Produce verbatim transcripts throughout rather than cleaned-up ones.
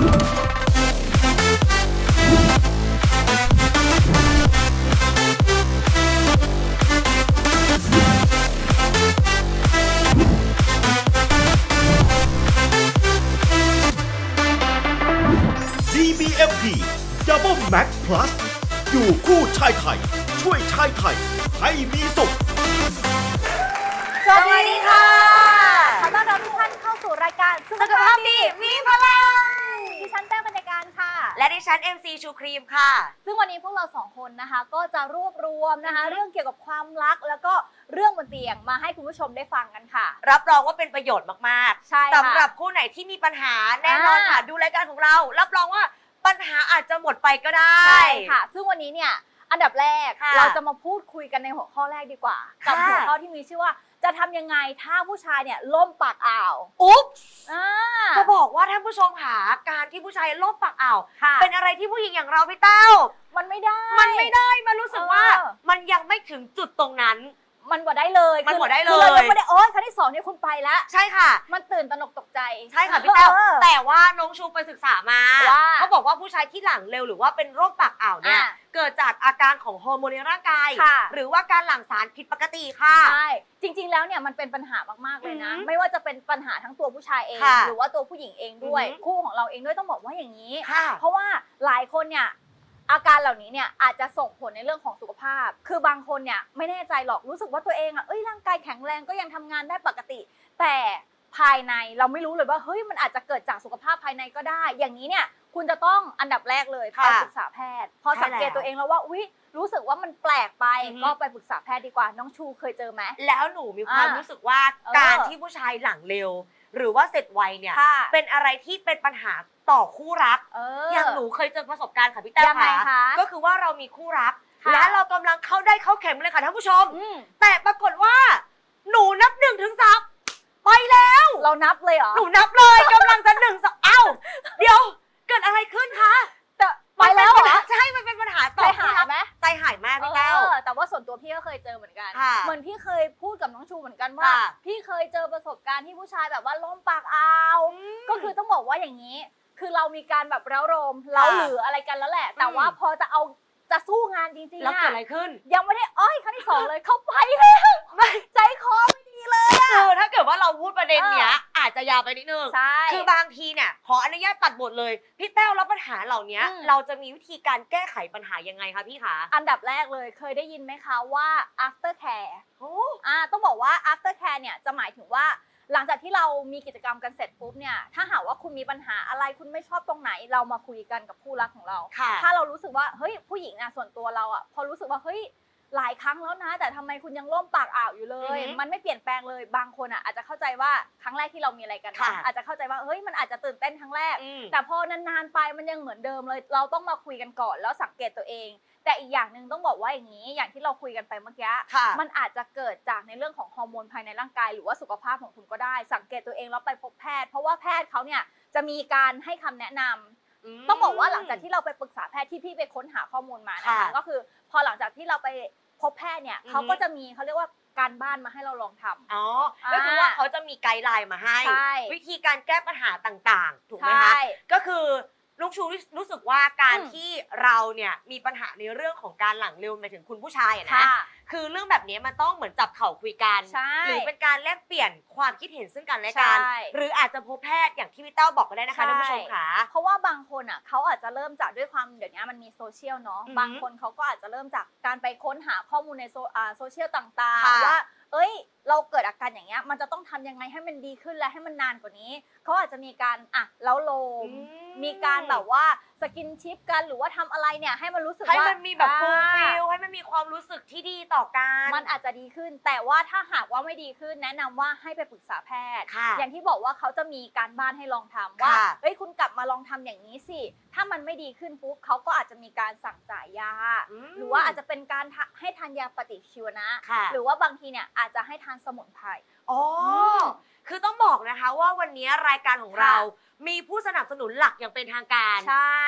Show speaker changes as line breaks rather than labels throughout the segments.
ดี บี เอ็ม พี Double Max Plus อยู่คู่ชายไทยช่วยชายไทยให้มีสุข
สวัสดีค่ะขอต้อนรับทุกท่านเข้าสู่รายการสุขภาพดีมีพลังดิฉันแต้วบรรยการค่ะ
และดิฉัน เอ็ม ซี ชูครีมค่ะ
ซึ่งวันนี้พวกเราสองคนนะคะก็จะรวบรวมนะคะเรื่องเกี่ยวกับความรักแล้วก็เรื่องบนเตียงมาให้คุณผู้ชมได้ฟังกันค่ะ
รับรองว่าเป็นประโยชน์มากๆ
ใช่
สำหรับคู่ไหนที่มีปัญหาแน่นอนค่ะดูรายการของเรารับรองว่าปัญหาอาจจะหมดไปก็ได้
ใช่ค่ะซึ่งวันนี้เนี่ยอันดับแรกเราจะมาพูดคุยกันในหัวข้อแรกดีกว่ากับหัวข้อที่มีชื่อว่าจะทำยังไงถ้าผู้ชายเนี่ยล่มปากอ่าว
อุ๊บจะบอกว่าท่านผู้ชมหาการที่ผู้ชายล่มปากอ่าวเป็นอะไรที่ผู้หญิงอย่างเราพี่เต้า
มันไม่ได้
มันไม่ได้มันรู้สึกว่ามันยังไม่ถึงจุดตรงนั้น
มันบ่ได้เลย
มันบ่ได้เลย
คือเราไม่ได้โอ๊ยครั้งที่สองเนี่ยคุณไปแล้ว
ใช่ค่ะ
มันตื่นตระหนกตกใจ
ใช่ค่ะพี่เต้าแต่ว่าน้องชูไปศึกษามาเขาบอกว่าผู้ชายที่หลังเร็วหรือว่าเป็นโรคปากอ่าวเนี่ยเกิดจากอาการของฮอร์โมนในร่างกายหรือว่าการหลั่งสารผิดปกติค่ะ
ใช่จริงๆแล้วเนี่ยมันเป็นปัญหามากๆเลยนะไม่ว่าจะเป็นปัญหาทั้งตัวผู้ชายเองหรือว่าตัวผู้หญิงเองด้วยคู่ของเราเองด้วยต้องบอกว่าอย่างนี้เพราะว่าหลายคนเนี่ยอาการเหล่านี้เนี่ยอาจจะส่งผลในเรื่องของสุขภาพคือบางคนเนี่ยไม่แน่ใจหรอกรู้สึกว่าตัวเองอ่ะเอ้ยร่างกายแข็งแรงก็ยังทำงานได้ปกติแต่ภายในเราไม่รู้เลยว่าเฮ้ยมันอาจจะเกิดจากสุขภาพภายในก็ได้อย่างนี้เนี่ยคุณจะต้องอันดับแรกเลยไปปรึกษาแพทย์พอสังเกตตัวเองแล้วว่าอุ๊ยรู้สึกว่ามันแปลกไปก็ไปปรึกษาแพทย์ดีกว่าน้องชูเคยเจอไหม
แล้วหนูมีความรู้สึกว่าการที่ผู้ชายหลังเร็วหรือว่าเสร็จไวเนี่ยเป็นอะไรที่เป็นปัญหาต่อคู่รักอย่างหนูเคยเจอประสบการณ์ค่ะพี่แต้วค่ะก็คือว่าเรามีคู่รักและเรากำลังเข้าได้เข้าเข็มเลยค่ะท่านผู้ชมแต่ปรากฏว่าหนูนับหนึ่งถึงสามไปแล้ว
เรานับเลยเหรอ
หนูนับเลยกำลังจะหนึ่งสองเอ้าเดี๋ยวเกิดอะไรขึ้นคะ
แต่ไปแล้วเหรอ
ใช่มันเป็นปัญหาต่อ
คู่รักไหม
ใจหายมากพี่แต้ว
แต่ว่าส่วนตัวพี่ก็เคยเจอเหมือนกันเหมือนพี่เคยพูดกับน้องชูเหมือนกันว่าพี่เคยเจอประสบการณ์ที่ผู้ชายแบบว่าล้มปากอ่าวก็คือต้องบอกว่าอย่างนี้คือเรามีการแบบเร้าโรมเล้าหรืออะไรกันแล้วแหละแต่ว่าพอจะเอาจะสู้งานจริงๆ
แล้วเกิดอะไรขึ้น
ยังไม่ได้อ้อยครั้งที่สองเลยเขาไปแล้วใจคอไม่ดีเลยอะ
คือถ้าเกิดว่าเราพูดประเด็นเนี้ยอาจจะยาวไปนิดนึงคือบางทีเนี่ยขออนุญาตตัดบทเลยพี่แต้วรับปัญหาเหล่านี้เราจะมีวิธีการแก้ไขปัญหายังไงคะพี่คะ
อันดับแรกเลยเคยได้ยินไหมคะว่า after care อ่าต้องบอกว่า after care เนี่ยจะหมายถึงว่าหลังจากที่เรามีกิจกรรมกันเสร็จปุ๊บเนี่ยถ้าหากว่าคุณมีปัญหาอะไรคุณไม่ชอบตรงไหนเรามาคุยกันกับคู่รักของเราถ้าเรารู้สึกว่าเฮ้ยผู้หญิงนะส่วนตัวเราอ่ะพอรู้สึกว่าเฮ้ยหลายครั้งแล้วนะแต่ทำไมคุณยังล่มปากอ่าวอยู่เลยมันไม่เปลี่ยนแปลงเลยบางคนอ่ะอาจจะเข้าใจว่าครั้งแรกที่เรามีอะไรกันอาจจะเข้าใจว่าเฮ้ยมันอาจจะตื่นเต้นครั้งแรกแต่พอนานๆไปมันยังเหมือนเดิมเลยเราต้องมาคุยกันก่อนแล้วสังเกตตัวเองแต่อีกอย่างหนึ่งต้องบอกว่าอย่างนี้อย่างที่เราคุยกันไปเมื่อกี้มันอาจจะเกิดจากในเรื่องของฮอร์โมนภายในร่างกายหรือว่าสุขภาพของคุณก็ได้สังเกตตัวเองแล้วไปพบแพทย์เพราะว่าแพทย์เขาเนี่ยจะมีการให้คำแนะนำต้องบอกว่าหลังจากที่เราไปปรึกษาแพทย์ที่พี่ไปค้นหาข้อมูลมานะคะก็คือพอหลังจากที่เราไปพบแพทย์เนี่ยเขาก็จะมีเขาเรียกว่าการบ้านมาให้เราลองทำ
อ๋อก็คือว่าเขาจะมีไกด์ไลน์มาให้วิธีการแก้ปัญหาต่างๆถูกไหมคะก็คือลูกชูรู้สึกว่าการที่เราเนี่ยมีปัญหาในเรื่องของการหลังเร็วหมายถึงคุณผู้ชายนะคือเรื่องแบบนี้มันต้องเหมือนจับเข่าคุยกันหรือเป็นการแลกเปลี่ยนความคิดเห็นซึ่งกันและกันหรืออาจจะพบแพทย์อย่างที่พี่เต้าบอกก็ได้นะคะท่านผู้ชมค่ะ
เพราะว่าบางคนอ่ะเขาอาจจะเริ่มจากด้วยความเดี๋ยวนี้มันมีโซเชียลเนาะบางคนเขาก็อาจจะเริ่มจากการไปค้นหาข้อมูลในโซเชียลต่างๆว่าเอ้ยเราเกิดอาการอย่างเงี้ยมันจะต้องทำยังไงให้มันดีขึ้นและให้มันนานกว่านี้เขาอาจจะมีการอ่ะเล้าโลมมีการแบบว่าสกินชิปกันหรือว่าทำอะไรเนี่ยให้มันรู้สึกว่า
ให้มันมีแบบฟูลฟิลให้มันมีความรู้สึกที่ดีต่อกัน
มันอาจจะดีขึ้นแต่ว่าถ้าหากว่าไม่ดีขึ้นแนะนำว่าให้ไปปรึกษาแพทย์อย่างที่บอกว่าเขาจะมีการบ้านให้ลองทำว่าเฮ้ยคุณกลับมาลองทำอย่างนี้สิถ้ามันไม่ดีขึ้นปุ๊บเขาก็อาจจะมีการสั่งจ่ายยาหรือว่าอาจจะเป็นการให้ทานยาปฏิชีวนะหรือว่าบางทีเนี่ยอาจจะให้ทานสมุนไพร
อ๋อคือต้องบอกนะคะว่าวันนี้รายการของเรามีผู้สนับสนุนหลักอย่างเป็นทางการ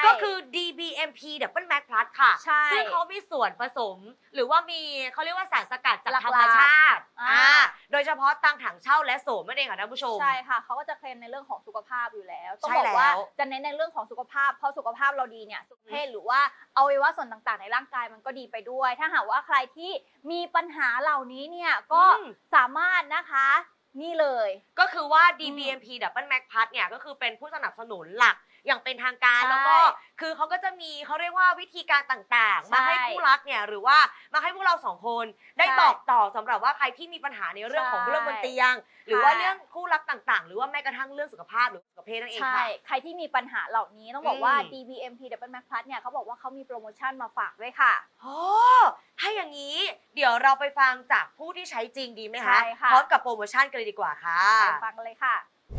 ก็คือ ดี บี เอ็ม พี Double Max Plus ค่ะซึ่งเขามีส่วนผสมหรือว่ามีเขาเรียกว่าสารสกัดจากธรรมชาติอ่าโดยเฉพาะตังถังเช่าและโสมนั่นเองค่ะท่านผู้ชม
ใช่ค่ะเขาก็จะเคลมในเรื่องของสุขภาพอยู่แล้วต้องบอกว่าจะเน้นในเรื่องของสุขภาพเพราะสุขภาพเราดีเนี่ยสุขภาพหรือว่าอวัยวะส่วนต่างๆในร่างกายมันก็ดีไปด้วยถ้าหากว่าใครที่มีปัญหาเหล่านี้เนี่ยก็สามารถนะคะนี่เลย
ก็คือว่า ดี บี เอ็ม พี Double Max Plus เนี่ยก็คือเป็นผู้สนับสนุนหลักอย่างเป็นทางการแล้วก็คือเขาก็จะมีเขาเรียกว่าวิธีการต่างๆมาให้ผู้รักเนี่ยหรือว่ามาให้พวกเราสองคนได้บอกต่อสำหรับว่าใครที่มีปัญหาในเรื่องของเรื่องบนเตียงหรือว่าเรื่องคู่รักต่างๆหรือว่าแม้กระทั่งเรื่องสุขภาพหรือสุขภาพนั่นเองค่ะ
ใครที่มีปัญหาเหล่านี้ต้องบอกว่า ดี บี เอ็ม พี Double Max Plus เนี่ยเขาบอกว่าเขามีโปรโมชั่นมาฝากด้วยค่ะ
โอ้ถ้าอย่างนี้เดี๋ยวเราไปฟังจากผู้ที่ใช้จริงดีไหมคะพร้อมกับโปรโมชั่นกันเลยดีกว่าค่ะ
ไปฟังกันเลยค่ะ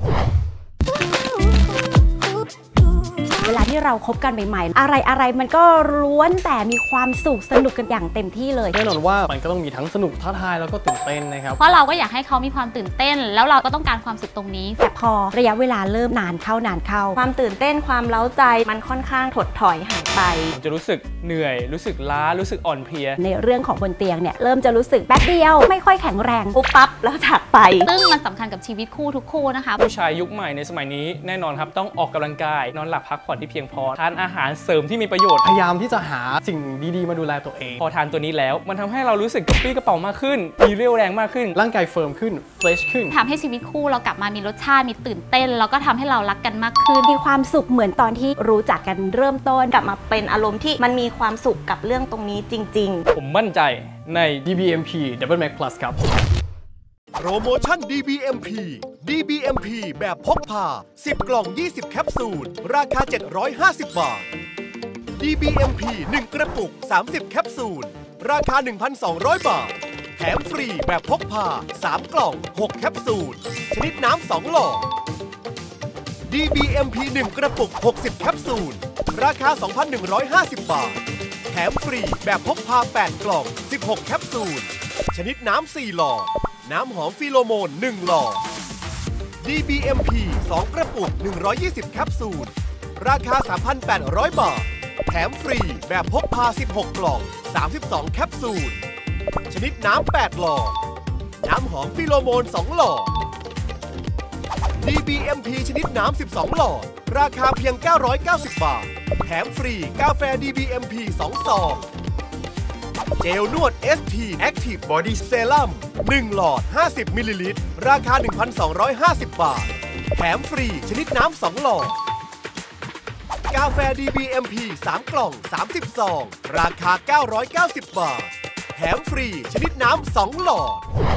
เวลาที่เราคบกันใหม่ๆอะไรอะไรมันก็ล้วนแต่มีความสุขสนุกกันอย่างเต็มที่เลย
แน่นอนว่ามันก็ต้องมีทั้งสนุกท้าทายแล้วก็ตื่นเต้นนะครับ
เพราะเราก็อยากให้เขามีความตื่นเต้นแล้วเราก็ต้องการความสุขตรงนี้
แต่พอระยะเวลาเริ่มนานเข้านานเข้าความตื่นเต้นความเล้าใจมันค่อนข้างถดถอยหายไป
ผมจะรู้สึกเหนื่อยรู้สึกล้ารู้สึกอ่อนเพลีย
ในเรื่องของบนเตียงเนี่ยเริ่มจะรู้สึกแป๊บเดียวไม่ค่อยแข็งแรงปุ๊บปั๊บแล้วจากไป
ซึ่งมันสำคัญกับชีวิตคู่ทุกคู่นะคะ
ผู้ชายยุคใหม่ในสมัยนี้แน่นอนครับต้องออกกำลังกายนอนหลับพักผ่อนที่เพียงพอทานอาหารเสริมที่มีประโยชน์พยายามที่จะหาสิ่งดีๆมาดูแลตัวเองพอทานตัวนี้แล้วมันทำให้เรารู้สึกกระปรี้กระเป๋ามากขึ้นมีเรี่ยวแรงมากขึ้นร่างกายเฟิร์มขึ้นเฟรชขึ้น
ทำให้ชีวิตคู่เรากลับมามีรสชาติมีตื่นเต้นแล้วก็ทำให้เรารักกันมากขึ้น
มีความสุขเหมือนตอนที่รู้จักกันเริ่มต้นกลับมาเป็นอารมณ์ที่มันมีความสุขกับเรื่องตรงนี้จริง
ๆผมมั่นใจใน ดี บี เอ็ม พี Double Max Plus ครับ
โปรโมชั่น ดี บี เอ็ม พี ดี บี เอ็ม พี แบบพกพาสิบกล่องยี่สิบแคปซูลราคาเจ็ดร้อยห้าสิบบาท ดี บี เอ็ม พี หนึ่งกระปุกสามสิบแคปซูลราคา หนึ่งพันสองร้อย บาทแถมฟรีแบบพกพาสามกล่องหกแคปซูลชนิดน้ำสองหลอด ดี บี เอ็ม พี หนึ่งกระปุกหกสิบแคปซูลราคา สองพันหนึ่งร้อยห้าสิบบาทแถมฟรีแบบพกพาแปดกล่องสิบหกแคปซูลชนิดน้ำสี่หลอดน้ำหอมฟิโลโมนหนึ่งหลอด ดี บี เอ็ม พี สองกระปุกหนึ่งร้อยยี่สิบแคปซูลราคา สามพันแปดร้อย บาทแถมฟรีแบบพกพาสิบหกกล่องสามสิบสองแคปซูลชนิดน้ำแปดหลอดน้ำหอมฟิโลโมนสองหลอด ดี บี เอ็ม พี ชนิดน้ำสิบสองหลอดราคาเพียงเก้าร้อยเก้าสิบบาทแถมฟรีกาแฟ ดี บี เอ็ม พี สองซองเจลนวด เอส ที Active Body Serum หนึ่งหลอดห้าสิบมิลลิลิตรราคา หนึ่งพันสองร้อยห้าสิบบาทแถมฟรีชนิดน้ำสองหลอดกาแฟ ดี บี เอ็ม พี สามกล่องสามสิบซองราคาเก้าร้อยเก้าสิบบาทแถมฟรีชนิดน้ำสองหลอด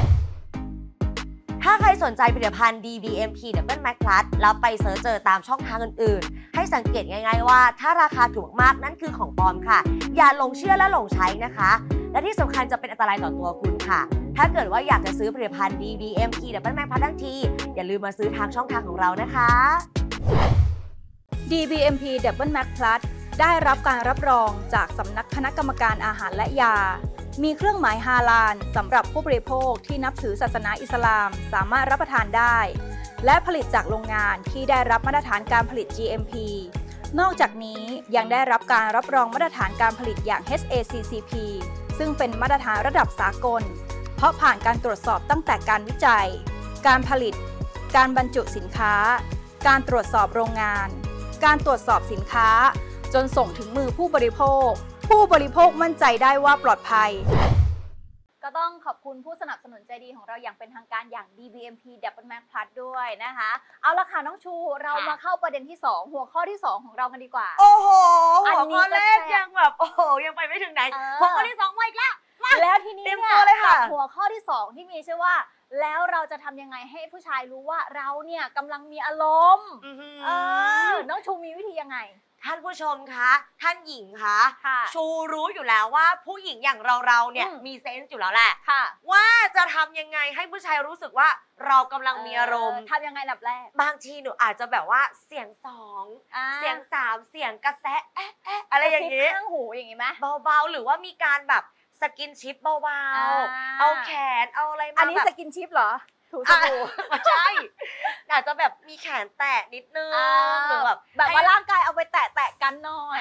ถ้าใครสนใจผลิตภัณฑ์ ดี บี เอ็ม พี Double Max Plus แล้วไปเสิร์ชเจอตามช่องทางอื่นๆให้สังเกตง่ายๆว่าถ้าราคาถูกมากนั่นคือของปลอมค่ะอย่าหลงเชื่อและหลงใช้นะคะและที่สำคัญจะเป็นอันตรายต่อตัวคุณค่ะถ้าเกิดว่าอยากจะซื้อผลิตภัณฑ์ ดี บี เอ็ม พี Double Max Plus ทั้งทีอย่าลืมมาซื้อทางช่องทางของเรานะคะ
ดี บี เอ็ม พี Double Max Plus ได้รับการรับรองจากสำนักคณะกรรมการอาหารและยามีเครื่องหมายฮาลาลสำหรับผู้บริโภคที่นับถือศาสนาอิสลามสามารถรับประทานได้และผลิตจากโรงงานที่ได้รับมาตรฐานการผลิต จี เอ็ม พี นอกจากนี้ยังได้รับการรับรองมาตรฐานการผลิตอย่าง เอช เอ ซี ซี พี ซึ่งเป็นมาตรฐานระดับสากลเพราะผ่านการตรวจสอบตั้งแต่การวิจัยการผลิตการบรรจุสินค้าการตรวจสอบโรงงานการตรวจสอบสินค้าจนส่งถึงมือผู้บริโภคผู้บริโภคมั่นใจได้ว่าปลอดภัยก็ต้องขอบคุณผู้สนับสนุนใจดีของเราอย่างเป็นทางการอย่าง ดี บี เอ็ม พี Double Max Plus ด้วยนะคะเอาละค่ะน้องชูเรามาเข้าประเด็นที่สองหัวข้อที่สองของเรากันดีกว่า
โอ้โหหัวข้อแรกยังแบบโอ้โหยังไปไม่ถึงไหนหัวข้อที่สองมาอีกแล้ว
แล้วทีนี้เนี่ยหัวข้อที่สองที่มีชื่อว่าแล้วเราจะทำยังไงให้ผู้ชายรู้ว่าเราเนี่ยกำลังมีอารมณ์เออน้องชูมีวิธียังไง
ท่านผู้ชมคะท่านหญิงคะชูรู้อยู่แล้วว่าผู้หญิงอย่างเราๆเนี่ยมีเซนส์อยู่แล้วแหละว่าจะทำยังไงให้ผู้ชายรู้สึกว่าเรากำลังมีอารมณ์
ทำยังไงดับแรก
บางทีหนูอาจจะแบบว่าเสียงสองเสียงสามเสียงกระแสเอ๊ะเอ๊ะอะไรอย่างนี้
ข้างหูอย่างนี้ไหม
เบาๆหรือว่ามีการแบบสกินชิปเบาๆเอาแขนเอาอะไรมา
อันนี้สกินชิปเหรอถูสบู่
ใช่อาจจะแบบมีแขนแตะนิดนึงหรือแบบ
แบบว่าร่างกายเอาไปแตะแตะกันหน่อย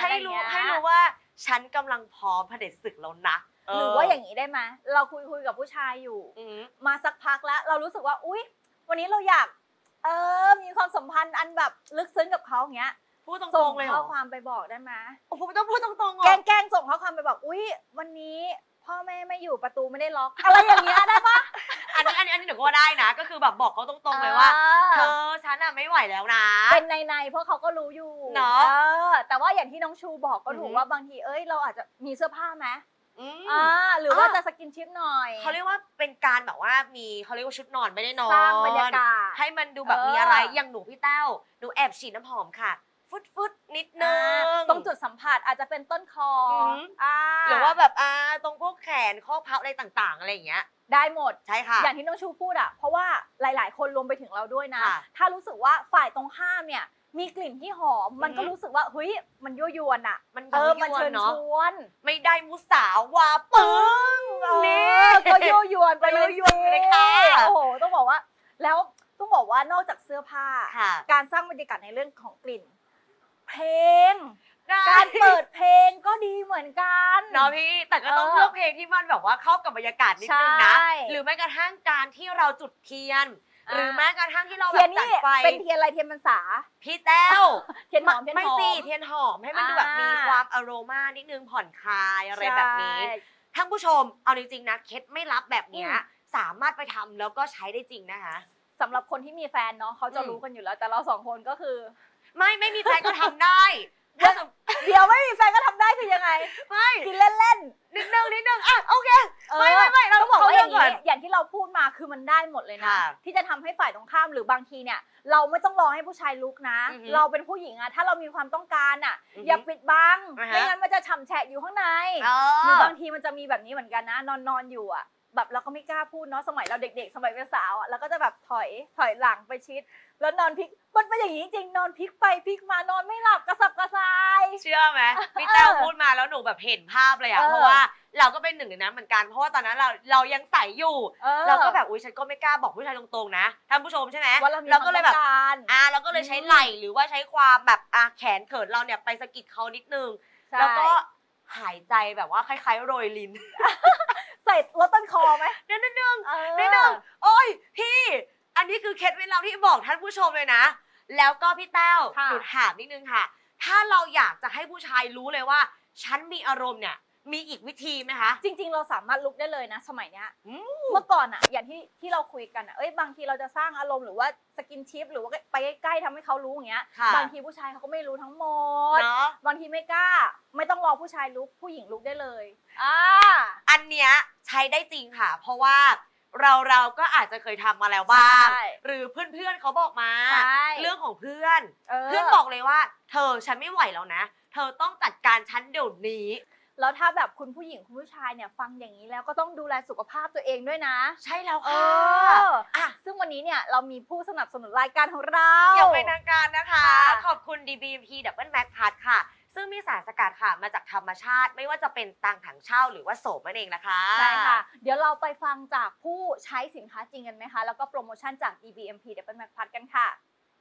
ฉันกำลังพร้อมเผด็จศึกแล้วนะ
หรือว่าอย่างนี้ได้ไหมเราคุยคุยกับผู้ชายอยู่มาสักพักแล้วเรารู้สึกว่าอุ๊ยวันนี้เราอยากเออมีความสัมพันธ์อันแบบลึกซึ้งกับเขาอย่างเงี้ย
พูดตรงๆเลยเหรอ
ส่งข้อความไปบอกได้ไหม
โอ้ผมต้องพูดตรงๆเหรอ
แกล้งๆส่งข้อความไปบอกอุ๊ยวันนี้พ่อแม่ไม่อยู่ประตูไม่ได้ล็อกอะไรอย่างเงี้ยได้ปะ
อันนี้อันนี้อันนี้หนูก็ได้นะก็คือแบบบอกเขาตรงๆเลยว่าเธอฉันอะไม่ไหวแล้วนะ
เป็นในๆเพราะเขาก็รู้อยู่
เนาะ
แต่ว่าอย่างที่น้องชูบอกก็ถูกว่าบางทีเอ้ยเราอาจจะมีเสื้อผ้าไหมอ่าหรือว่าจะสกินชิปหน่อย
เขาเรียกว่าเป็นการแบบว่ามีเขาเรียกว่าชุดนอนไม่ได้นอน
สร้างบรรยากาศ
ให้มันดูแบบมีอะไรอย่างหนูพี่แต้วหนูแอบฉีดน้ำหอมค่ะฟุดฟุดนิดนึง
ตรงจุดสัมผัสอาจจะเป็นต้นคอ
หรือว่าแบบอ่าตรงพวกแขนข้อพับอะไรต่างๆอะไรอย่างเงี้ย
ได้หมด
ใช่ค่ะ
อย่างที่น้องชูพูดอ่ะเพราะว่าหลายๆคนรวมไปถึงเราด้วยนะถ้ารู้สึกว่าฝ่ายตรงข้ามเนี่ยมีกลิ่นที่หอมมันก็รู้สึกว่าเฮ้ยมันยั่วยวนอ่ะ
มัน
เออมันเชิญชวน
ไม่ได้มุสาวาปึ้ง
นี่ก็ยั่วยวนไปเลยเลยค่ะโอ้โหต้องบอกว่าแล้วต้องบอกว่านอกจากเสื้อผ้าการสร้างบรรยากาศในเรื่องของกลิ่นเพลงการเปิดเพลงก็ดีเหมือนกัน
เนาะพี่แต่ก็ต้องเลือกเพลงที่มันแบบว่าเข้ากับบรรยากาศนิดนึงนะหรือแม้กระทั่งการที่เราจุดเทียนหรือแม้กระทั่งที่เราแบบจัดไฟ
เป็นเทียนอะไรเทียนพรรษา
พี่แต้ว
เทียนหอม
ไม่สิเทียนหอมให้มันดูแบบมีความอโรมานิดนึงผ่อนคลายอะไรแบบนี้ท่านผู้ชมเอาจริงๆนะเคล็ดไม่ลับแบบนี้สามารถไปทำแล้วก็ใช้ได้จริงนะคะ
สำหรับคนที่มีแฟนเนาะเขาจะรู้กันอยู่แล้วแต่เราสองคนก็คือ
ไม่ไม่มีแฟนก็ทำได้
เดี๋ยวไม่มีแฟนก็ทำได้คือยังไง
ไม่
กินเล่น
ๆนิดนึงนิดนึงอ่ะโอเคไม่ไม่ไม่เรา
ต้องบอกว่าอย่างนี้อย่างที่เราพูดมาคือมันได้หมดเลยนะที่จะทำให้ฝ่ายตรงข้ามหรือบางทีเนี่ยเราไม่ต้องรอให้ผู้ชายลุกนะเราเป็นผู้หญิงอะถ้าเรามีความต้องการอะอย่าปิดบังไม่งั้นมันจะฉ่ำแฉะอยู่ข้างในหรือบางทีมันจะมีแบบนี้เหมือนกันนะนอนนอนอยู่อะแบบเราก็ไม่กล้าพูดเนาะสมัยเราเด็กๆสมัยเป็นสาวอ่ะเราก็จะแบบถอยถอยหลังไปชิดแล้วนอนพลิกมันเป็นอย่างนี้จริงนอนพลิกไปพลิกมานอนไม่หลับกระสับกระส่าย
เชื่อไหมพี่แต้วพูดมาแล้วหนูแบบเห็นภาพเลยอ่ะเพราะว่าเราก็เป็นหนึ่งในนั้นเหมือนกันเพราะว่าตอนนั้นเราเรายังใส่อยู่เราก็แบบอุ้ยฉันก็ไม่กล้าบอกผู้ชายตรงๆนะท่านผู้ชมใช่ไหมเราก็เลยแบบอ่าเราก็เลยใช้ไหล่หรือว่าใช้ความแบบอ่ะแขนเขินเราเนี่ยไปสะกิดเขานิดนึงแล้วก็หายใจแบบว่าคล้ายๆโรยลิ้น
ใส่ลดต้นคอไหม
นิดนึงนิดนึงโอ้ยพี่อันนี้คือเคล็ดลับที่บอกท่านผู้ชมเลยนะแล้วก็พี่แต้วหนูถามนิดนึงค่ะถ้าเราอยากจะให้ผู้ชายรู้เลยว่าฉันมีอารมณ์เนี่ยมีอีกวิธีไหมคะ
จริงๆเราสามารถลุกได้เลยนะสมัยเนี้ยเมื่อก่อนอะอย่างที่ที่เราคุยกันอะเอ้ยบางทีเราจะสร้างอารมณ์หรือว่าสกินชิปหรือว่าไปใกล้ๆทำให้เขารู้อย่างเงี้ยบางทีผู้ชายเขาก็ไม่รู้ทั้งหมดบางทีไม่กล้าไม่ต้องรอผู้ชายลุกผู้หญิงลุกได้เลยอ่า
อันเนี้ยใช้ได้จริงค่ะเพราะว่าเราเราก็อาจจะเคยทำมาแล้วบ้างหรือเพื่อนๆเขาบอกมาเรื่องของเพื่อนเพื่อนบอกเลยว่าเธอฉันไม่ไหวแล้วนะเธอต้องจัดการฉันเดี๋ยวนี้
แล้วถ้าแบบคุณผู้หญิงคุณผู้ชายเนี่ยฟังอย่างนี้แล้วก็ต้องดูแลสุขภาพตัวเองด้วยนะ
ใช่แล้วค่ะ
อ่ะซึ่งวันนี้เนี่ยเรามีผู้สนับสนุนรายการของเรา
อย่างเป็นทางการนะคะขอบคุณ ดี บี เอ็ม พี Double Max Plus ค่ะซึ่งมีสารสกัดค่ะมาจากธรรมชาติไม่ว่าจะเป็นตังถังเช่าหรือว่าโสมนั่นเองนะคะ
ใช่ค่ะเดี๋ยวเราไปฟังจากผู้ใช้สินค้าจริงกันไหมคะแล้วก็โปรโมชั่นจาก ดี บี เอ็ม พี Double Max Plus กันค่ะ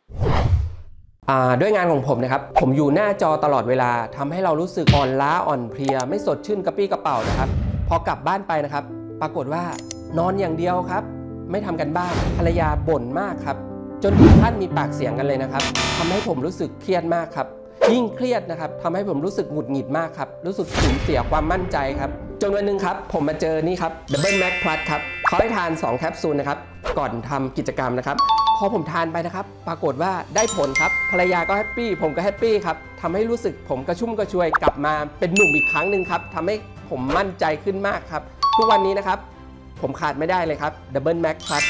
ด้วยงานของผมนะครับผมอยู่หน้าจอตลอดเวลาทำให้เรารู้สึกอ่อนล้าอ่อนเพลียไม่สดชื่นกระปี้กระเป๋านะครับพอกลับบ้านไปนะครับปรากฏว่านอนอย่างเดียวครับไม่ทำกันบ้านภรรยาบ่นมากครับจนถึงขั้นมีปากเสียงกันเลยนะครับทำให้ผมรู้สึกเครียดมากครับยิ่งเครียดนะครับทำให้ผมรู้สึกหงุดหงิดมากครับรู้สึกสูญเสียความมั่นใจครับจนวันหนึ่งครับผมมาเจอนี่ครับ Double Max Plus ครับเขาให้ทานสองแคปซูลนะครับก่อนทำกิจกรรมนะครับพอผมทานไปนะครับปรากฏว่าได้ผลครับภรรยาก็แฮปปี้ผมก็แฮปปี้ครับทำให้รู้สึกผมกระชุ่มกระชวยกลับมาเป็นหนุ่มอีกครั้งหนึ่งครับทำให้ผมมั่นใจขึ้นมากครับทุกวันนี้นะครับผมขาดไม่ได้เลยครับ Double Max Plus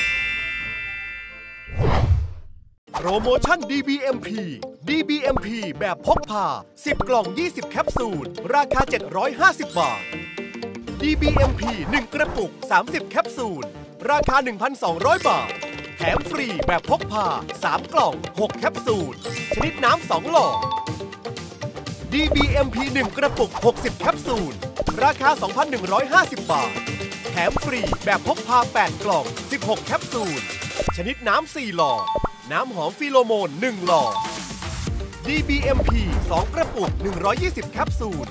โปรโมชั่น ดี บี เอ็ม พี ดี บี เอ็ม พี แบบพกพาสิบกล่องยี่สิบแคปซูลราคาเจ็ดร้อยห้าสิบบาท ดี บี เอ็ม พี หนึ่งกระปุกสามสิบแคปซูลราคา หนึ่งพันสองร้อย บาทแถมฟรีแบบพกพาสามกล่องหกแคปซูลชนิดน้ำสองหลอด ดี บี เอ็ม พี หนึ่งกระปุกหกสิบแคปซูลราคา สองพันหนึ่งร้อยห้าสิบบาทแถมฟรีแบบพกพาแปดกล่องสิบหกแคปซูลชนิดน้ำสี่หลอดน้ำหอมฟิโลโมนหนึ่งหลอด ดี บี เอ็ม พี สองกระปุกหนึ่งร้อยยี่สิบแคปซูล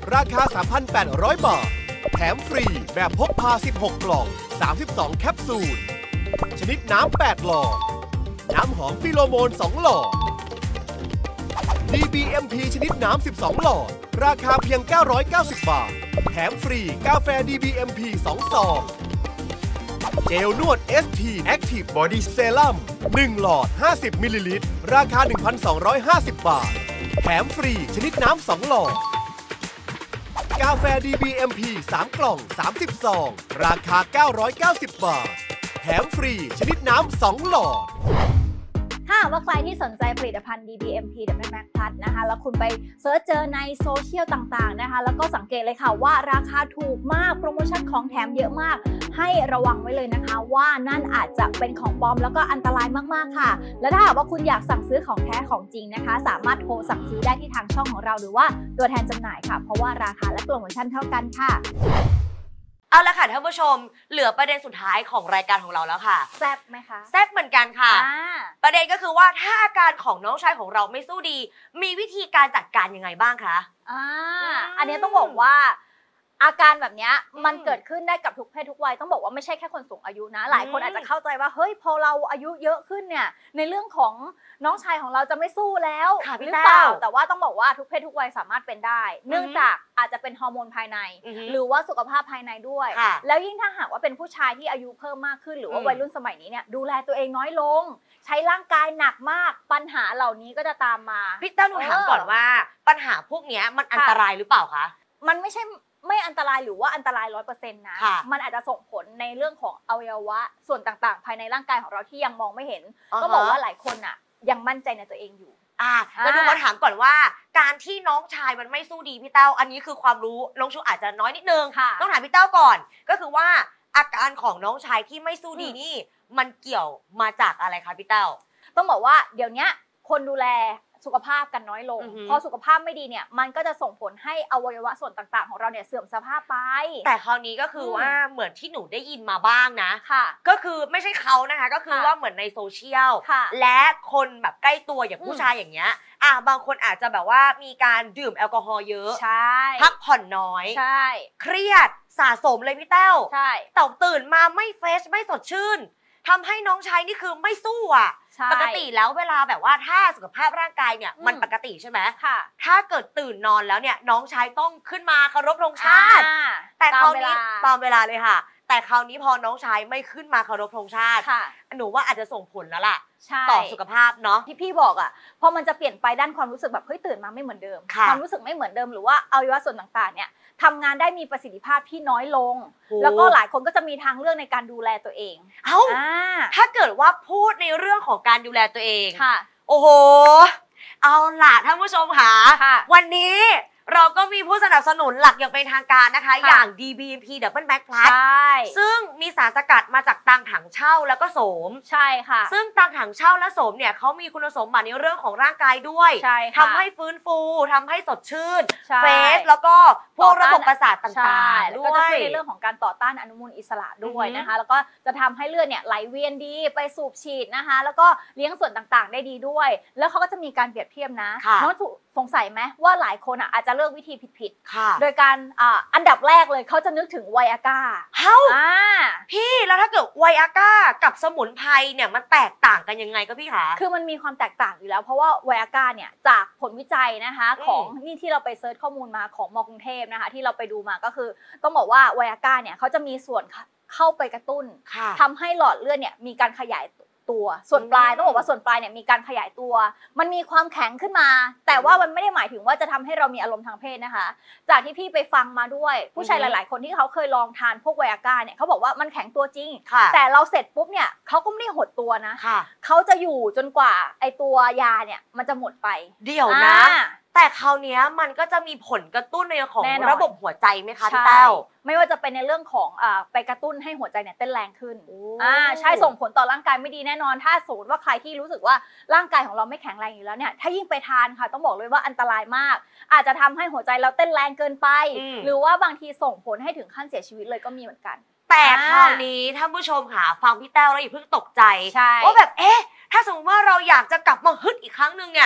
ราคา สามพันแปดร้อย บาทแถมฟรีแบบพกพาสิบหกกล่องสามสิบสองแคปซูลชนิดน้ำแปดหลอดน้ำหอมฟิโลโมนสองหลอด ดี บี เอ็ม พี ชนิดน้ำสิบสองหลอดราคาเพียงเก้าร้อยเก้าสิบบาทแถมฟรีกาแฟ ดี บี เอ็ม พี สองซองเจลนวด เอส ที Active Body Serum หนึ่งหลอดห้าสิบมิลลิลิตรราคา หนึ่งพันสองร้อยห้าสิบ บาทแถมฟรีชนิดน้ำสองหลอดกาแฟ ดี บี เอ็ม พี สามกล่องสามสิบซองราคาเก้าร้อยเก้าสิบ บาทแถมฟรีชนิดน้ำสองหลอด
ถ้าว่าใครที่สนใจผลิตภัณฑ์ ดี บี เอ็ม พี Double Max Plus นะคะแล้วคุณไปเซิร์ชเจอในโซเชียลต่างๆนะคะแล้วก็สังเกตเลยค่ะว่าราคาถูกมากโปรโมชั่นของแถมเยอะมากให้ระวังไว้เลยนะคะว่านั่นอาจจะเป็นของปลอมแล้วก็อันตรายมากๆค่ะและถ้าหากว่าคุณอยากสั่งซื้อของแท้ของจริงนะคะสามารถโทรสั่งซื้อได้ที่ทางช่องของเราหรือว่าตัวแทนจำหน่ายค่ะเพราะว่าราคาและโปรโมชั่นเท่ากันค่ะ
เอาละค่ะท่านผู้ชมเหลือประเด็นสุดท้ายของรายการของเราแล้วค่ะ
แซ่บไหมคะ
แซ่บเหมือนกันค่ะประเด็นก็คือว่าถ้าอาการของน้องชายของเราไม่สู้ดีมีวิธีการจัดการยังไงบ้างคะ
อ่าอันนี้ต้องบอกว่าอาการแบบนี้มันเกิดขึ้นได้กับทุกเพศทุกวัยต้องบอกว่าไม่ใช่แค่คนสูงอายุนะหลายคนอาจจะเข้าใจว่าเฮ้ยพอเราอายุเยอะขึ้นเนี่ยในเรื่องของน้องชายของเราจะไม่สู้แล้วหรือเปล่าแต่ว่าต้องบอกว่าทุกเพศทุกวัยสามารถเป็นได้เนื่องจากอาจจะเป็นฮอร์โมนภายในหรือว่าสุขภาพภายในด้วยแล้วยิ่งถ้าหากว่าเป็นผู้ชายที่อายุเพิ่มมากขึ้นหรือว่าวัยรุ่นสมัยนี้เนี่ยดูแลตัวเองน้อยลงใช้ร่างกายหนักมากปัญหาเหล่านี้ก็จะตามมา
พี่เต้าหนูถามก่อนว่าปัญหาพวกนี้มันอันตรายหรือเปล่าคะ
มันไม่ใช่ไม่อันตรายหรือว่าอันตราย ร้อยเปอร์เซ็นต์ นะมันอาจจะส่งผลในเรื่องของอวัยวะส่วนต่างๆภายในร่างกายของเราที่ยังมองไม่เห็นก็บอกว่าหลายคนอ่ะยังมั่นใจในตัวเองอยู่
อ่าแล้วดูมาถามก่อนว่าการที่น้องชายมันไม่สู้ดีพี่เต้าอันนี้คือความรู้น้องชูอาจจะน้อยนิดนึงต้องถามพี่เต้าก่อนก็คือว่าอาการของน้องชายที่ไม่สู้ดีนี่มันเกี่ยวมาจากอะไรคะพี่เต้า
ต้องบอกว่าเดี๋ยวนี้คนดูแลสุขภาพกันน้อยลงพอสุขภาพไม่ดีเนี่ยมันก็จะส่งผลให้อวัยวะส่วนต่างๆของเราเนี่ยเสื่อมสภาพไป
แต่คราวนี้ก็คือว่าเหมือนที่หนูได้ยินมาบ้างนะก็คือไม่ใช่เขานะคะก็คือว่าเหมือนในโซเชียลและคนแบบใกล้ตัวอย่างผู้ชายอย่างเงี้ยอ่ะบางคนอาจจะแบบว่ามีการดื่มแอลกอฮอล์เยอะพักผ่อนน้อยเครียดสะสมเลยพี่เต้าแต่ตื่นมาไม่เฟรชไม่สดชื่นทำให้น้องชายนี่คือไม่สู้อ่ะปกติแล้วเวลาแบบว่าถ้าสุขภาพร่างกายเนี่ยมันปกติใช่ไหมค่ะถ้าเกิดตื่นนอนแล้วเนี่ยน้องชายต้องขึ้นมาเคารพธงชาติแต่คราวนี้ตามเวลาเลยค่ะแต่คราวนี้พอน้องชายไม่ขึ้นมาเคารพธงชาติหนูว่าอาจจะส่งผลแล้วล่ะต่อสุขภาพเนาะ
ที่พี่บอกอ่ะพอมันจะเปลี่ยนไปด้านความรู้สึกแบบเฮ้ยตื่นมาไม่เหมือนเดิมความรู้สึกไม่เหมือนเดิมหรือว่าอวัยวะส่วนต่างๆเนี่ยทำงานได้มีประสิทธิภาพที่น้อยลงแล้วก็หลายคนก็จะมีทางเลือกในการดูแลตัวเอง
เอ้าถ้าเกิดว่าพูดในเรื่องของการดูแลตัวเองค่ะโอ้โหเอาล่ะท่านผู้ชมค่ะวันนี้เราก็มีผู้สนับสนุนหลักอย่างเป็นทางการนะคะอย่าง ดี บี เอ็ม พี Double Max Plus ซึ่งมีสารสกัดมาจากตังถังเช่าแล้วก็โสม
ใช่ค่ะ
ซึ่งตังถังเช่าและโสมเนี่ยเขามีคุณสมบัติในเรื่องของร่างกายด้วยทำให้ฟื้นฟูทำให้สดชื่นเฟสแล้วก็พวกระบบประสาทต่างๆด้วย
ก็จะช่วยในเรื่องของการต่อต้านอนุมูลอิสระด้วยนะคะแล้วก็จะทำให้เลือดเนี่ยไหลเวียนดีไปสูบฉีดนะคะแล้วก็เลี้ยงส่วนต่างๆได้ดีด้วยแล้วเขาก็จะมีการเปรียบเทียบนะน้องสงสัยไหมว่าหลายคนอาจจะเลือกวิธีผิดๆโดยการอ่าอันดับแรกเลยเขาจะนึกถึงไวอาก้า
เฮ้าพี่แล้วถ้าเกิดไวอาก้ากับสมุนไพรเนี่ยมันแตกต่างกันยังไงก็พี่คะ
คือมันมีความแตกต่างอยู่แล้วเพราะว่าไวอาก้าเนี่ยจากผลวิจัยนะคะของนี่ที่เราไปเซิร์ชข้อมูลมาของม.กรุงเทพนะคะที่เราไปดูมาก็คือต้องบอกว่าไวอาก้าเนี่ยเขาจะมีส่วนเข้าไปกระตุ้นทำให้หลอดเลือดเนี่ยมีการขยายตัวส่วนปลายต้องบอกว่าส่วนปลายเนี่ยมีการขยายตัวมันมีความแข็งขึ้นมาแต่ว่ามันไม่ได้หมายถึงว่าจะทำให้เรามีอารมณ์ทางเพศนะคะจากที่พี่ไปฟังมาด้วยผู้ชายหลายๆคนที่เขาเคยลองทานพวกไวอาก้าเนี่ยเขาบอกว่ามันแข็งตัวจริงแต่เราเสร็จปุ๊บเนี่ยเขาก็ไม่ได้หดตัวนะเขาจะอยู่จนกว่าไอตัวยาเนี่ยมันจะหมดไป
เดี๋ยวนะแต่คราวนี้มันก็จะมีผลกระตุ้นในของระบบหัวใจไหมคะพี่เต้า
ไม่ว่าจะเป็นในเรื่องของอ่าไปกระตุ้นให้หัวใจเนี่ยเต้นแรงขึ้นอ่าใช่ส่งผลต่อร่างกายไม่ดีแน่นอนถ้าสมมติว่าใครที่รู้สึกว่าร่างกายของเราไม่แข็งแรงอยู่แล้วเนี่ยถ้ายิ่งไปทานค่ะต้องบอกเลยว่าอันตรายมากอาจจะทำให้หัวใจเราเต้นแรงเกินไปหรือว่าบางทีส่งผลให้ถึงขั้นเสียชีวิตเลยก็มีเหมือนกัน
แต่คราวนี้ท่านผู้ชมค่ะฟังพี่แต้วแล้วอย่าเพิ่งตกใจว่าแบบเอ๊ะถ้าสมมติว่าเราอยากจะกลับมาฮึดอีกครั้งหนึ่งเนี่ย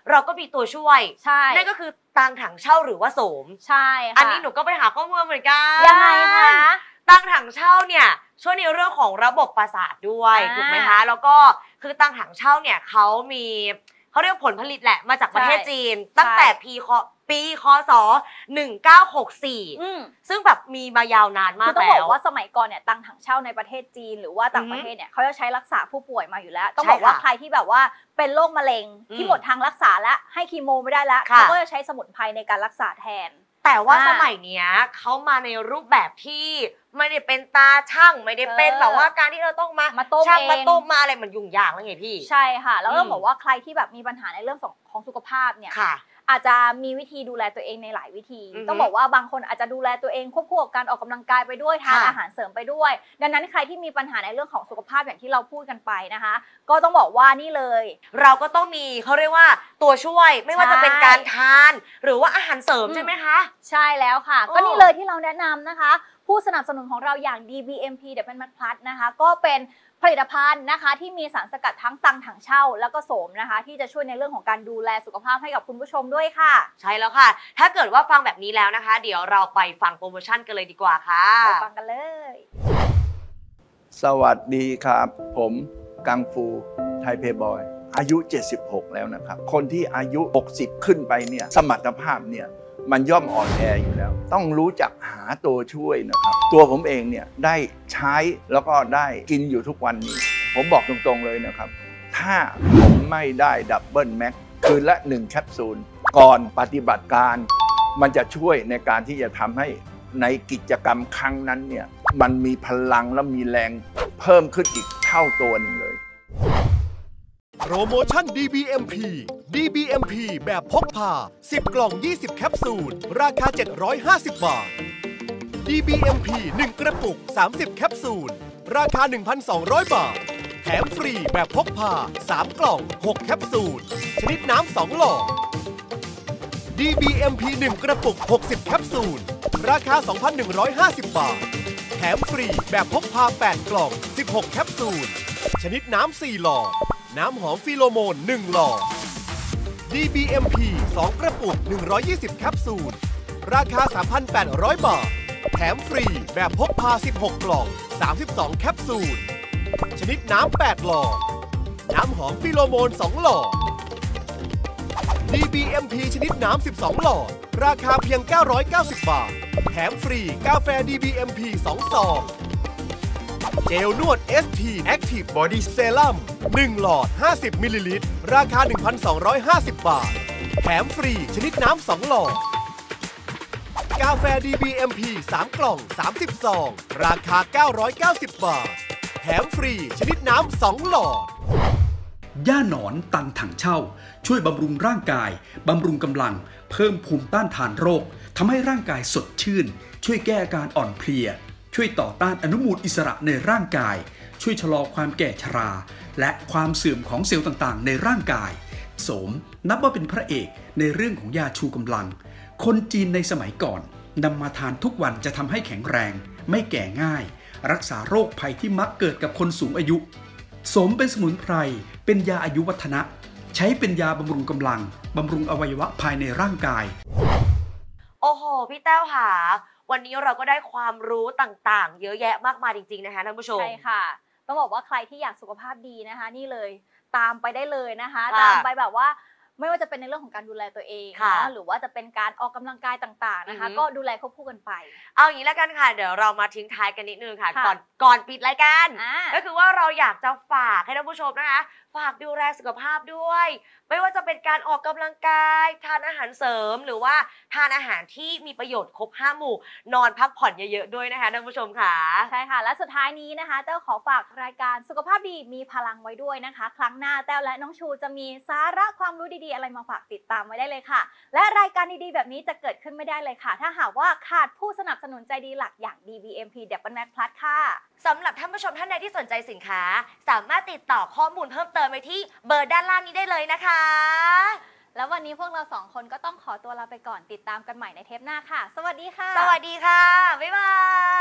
เราก็มีตัวช่วย
ใช่
นั่นก็คือตังถังเช่าหรือว่าโสม
ใช่ค่ะ
อันนี้หนูก็ไปหาข้อมูลเหมือนกัน
ยังไงคะ
ตังถังเช่าเนี่ยช่วยในเรื่องของระบบประสาทด้วยถูกไหมคะแล้วก็คือตังถังเช่าเนี่ยเขามีเขาเรียกผลผลิตแหละมาจากประเทศจีนตั้งแต่ปีคปีคศหนึ่งเก้าหกสี่ซึ่งแบบมีมายาวนานมากแล้วคือ
ต้องบอกว่าสมัยก่อนเนี่ยตังถังเช่าในประเทศจีนหรือว่าต่างประเทศเนี่ยเขาจะใช้รักษาผู้ป่วยมาอยู่แล้วต้องบอกว่าใครที่แบบว่าเป็นโรคมะเร็งที่หมดทางรักษาแล้วให้คีโมไม่ได้แล้วเขาก็จะใช้สมุนไพรในการรักษาแทน
แต่ว่าสมัยเนี้ยเขามาในรูปแบบที่ไม่ได้เป็นตาช่างไม่ได้เป็นแบบว่าการที่เราต้องมา
มาต้ม
ช่างมาต้มมาอะไรมันยุ่งยากแล้วไงพี่
ใช่ค่ะแล้วก็บอกว่าใครที่แบบมีปัญหาในเรื่องของสุขภาพเนี่ยอาจจะมีวิธีดูแลตัวเองในหลายวิธีต้องบอกว่าบางคนอาจจะดูแลตัวเองควบคู่กับการออกกำลังกายไปด้วยทานอาหารเสริมไปด้วยดังนั้นใครที่มีปัญหาในเรื่องของสุขภาพอย่างที่เราพูดกันไปนะคะก็ต้องบอกว่านี่เลย
เราก็ต้องมีเขาเรียกว่าตัวช่วยไม่ว่าจะเป็นการทานหรือว่าอาหารเสริมใช่ไหมคะ
ใช่แล้วค่ะก็นี่เลยที่เราแนะนำนะคะผู้สนับสนุนของเราอย่าง ดี บี เอ็ม พี Double Max Plus นะคะก็เป็นผลิตภัณฑ์นะคะที่มีสารสกัดทั้งตังถังเช่าแล้วก็โสมนะคะที่จะช่วยในเรื่องของการดูแลสุขภาพให้กับคุณผู้ชมด้วยค่ะ
ใช่แล้วค่ะถ้าเกิดว่าฟังแบบนี้แล้วนะคะเดี๋ยวเราไปฟังโปรโมชั่นกันเลยดีกว่าค่ะ
ไปฟังกันเลย
สวัสดีครับผมกังฟูไทยเพย์บอยอายุเจ็ดสิบหกแล้วนะครับคนที่อายุหกสิบขึ้นไปเนี่ยสมรรถภาพเนี่ยมันย่อมอ่อนแออยู่แล้วต้องรู้จักหาตัวช่วยนะครับตัวผมเองเนี่ยได้ใช้แล้วก็ได้กินอยู่ทุกวันนี้ผมบอกตรงๆเลยนะครับถ้าผมไม่ได้ดับเบิลแม็กคืนละหนึ่งแคปซูลก่อนปฏิบัติการมันจะช่วยในการที่จะทำให้ในกิจกรรมครั้งนั้นเนี่ยมันมีพลังและมีแรงเพิ่มขึ้นอีกเท่าตัวนึงเลย
โปรโมชั่น ดี บี เอ็ม พี ดี บี เอ็ม พี แบบพกพาสิบกล่องยี่สิบแคปซูลราคาเจ็ดร้อยห้าสิบบาท ดี บี เอ็ม พี หนึ่งกระปุกสามสิบแคปซูลราคา หนึ่งพันสองร้อย บาทแถมฟรีแบบพกพาสามกล่องหกแคปซูลชนิดน้ำสองหลอด ดี บี เอ็ม พี หนึ่งกระปุกหกสิบแคปซูลราคา สองพันหนึ่งร้อยห้าสิบบาทแถมฟรีแบบพกพาแปดกล่องสิบหกแคปซูลชนิดน้ำสี่หลอดน้ำหอมฟิโลโมนหนึ่งหลอด ดี บี เอ็ม พี สองกระปุกหนึ่งร้อยยี่สิบแคปซูลราคา สามพันแปดร้อย บาทแถมฟรีแบบพกพาสิบหกกล่องสามสิบสองแคปซูลชนิดน้ำแปดหลอดน้ำหอมฟิโลโมนสองหลอด ดี บี เอ็ม พี ชนิดน้ำสิบสองหลอดราคาเพียงเก้าร้อยเก้าสิบบาทแถมฟรีกาแฟ ดี บี เอ็ม พี สองซองเจลนวด เอส ที Active Body Serum หนึ่งหลอดห้าสิบมิลลิลิตรราคา หนึ่งพันสองร้อยห้าสิบบาทแถมฟรีชนิดน้ำสองหลอดกาแฟ ดี บี เอ็ม พี สามกล่องสามสิบซองราคาเก้าร้อยเก้าสิบบาทแถมฟรีชนิดน้ำสองหลอด
ย่าหนอนตังถังเช่าช่วยบำรุงร่างกายบำรุงกำลังเพิ่มภูมิต้านทานโรคทำให้ร่างกายสดชื่นช่วยแก้อาการอ่อนเพลียช่วยต่อต้านอนุมูลอิสระในร่างกายช่วยชะลอความแก่ชราและความเสื่อมของเซลล์ต่างๆในร่างกายโสมนับว่าเป็นพระเอกในเรื่องของยาชูกำลังคนจีนในสมัยก่อนนำมาทานทุกวันจะทำให้แข็งแรงไม่แก่ง่ายรักษาโรคภัยที่มักเกิดกับคนสูงอายุโสมเป็นสมุนไพรเป็นยาอายุวัฒนะใช้เป็นยาบำรุงกำลังบำรุงอวัยวะภายในร่างกาย
โอ้โหพี่แต้วค่ะวันนี้เราก็ได้ความรู้ต่างๆเยอะแยะมากมายจริงๆนะคะท่านผู้ชม
ใช่ค่ะต้องบอกว่าใครที่อยากสุขภาพดีนะคะนี่เลยตามไปได้เลยนะคะตามไปแบบว่าไม่ว่าจะเป็นในเรื่องของการดูแลตัวเองนะหรือว่าจะเป็นการออกกำลังกายต่างๆนะคะก็ดูแลควบคู่กันไป
เอาอย่างนี้แล้วกันค่ะเดี๋ยวเรามาทิ้งท้ายกันนิดนึงค่ะก่อนก่อนปิดรายการก็คือว่าเราอยากจะฝากให้ท่านผู้ชมนะคะฝากดูแลสุขภาพด้วยไม่ว่าจะเป็นการออกกำลังกายทานอาหารเสริมหรือว่าทานอาหารที่มีประโยชน์ครบห้าหมู่นอนพักผ่อนเยอะๆด้วยนะคะท่านผู้ชมค่ะ
ใช่ค่ะและสุดท้ายนี้นะคะแต้วขอฝากรายการสุขภาพดีมีพลังไว้ด้วยนะคะครั้งหน้าแต้วและน้องชูจะมีสาระความรู้ดีๆอะไรมาฝากติดตามไว้ได้เลยค่ะและรายการดีๆแบบนี้จะเกิดขึ้นไม่ได้เลยค่ะถ้าหากว่าขาดผู้สนับสนุนใจดีหลักอย่าง ดี บี เอ็ม พี Double Max Plus ค่ะ
สำหรับท่านผู้ชมท่านใดที่สนใจสินค้าสามารถติดต่อข้อมูลเพิ่มเติมไปที่เบอร์ด้านล่างนี้ได้เลยนะคะ
แล้ววันนี้พวกเราสองคนก็ต้องขอตัวลาไปก่อนติดตามกันใหม่ในเทปหน้าค่ะสวัสดีค่ะ
สวัสดีค่ะ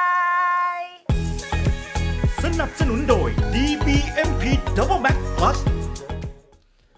บ๊ายบาย
สนับสนุนโดย ดี บี เอ็ม พี Double Max Plus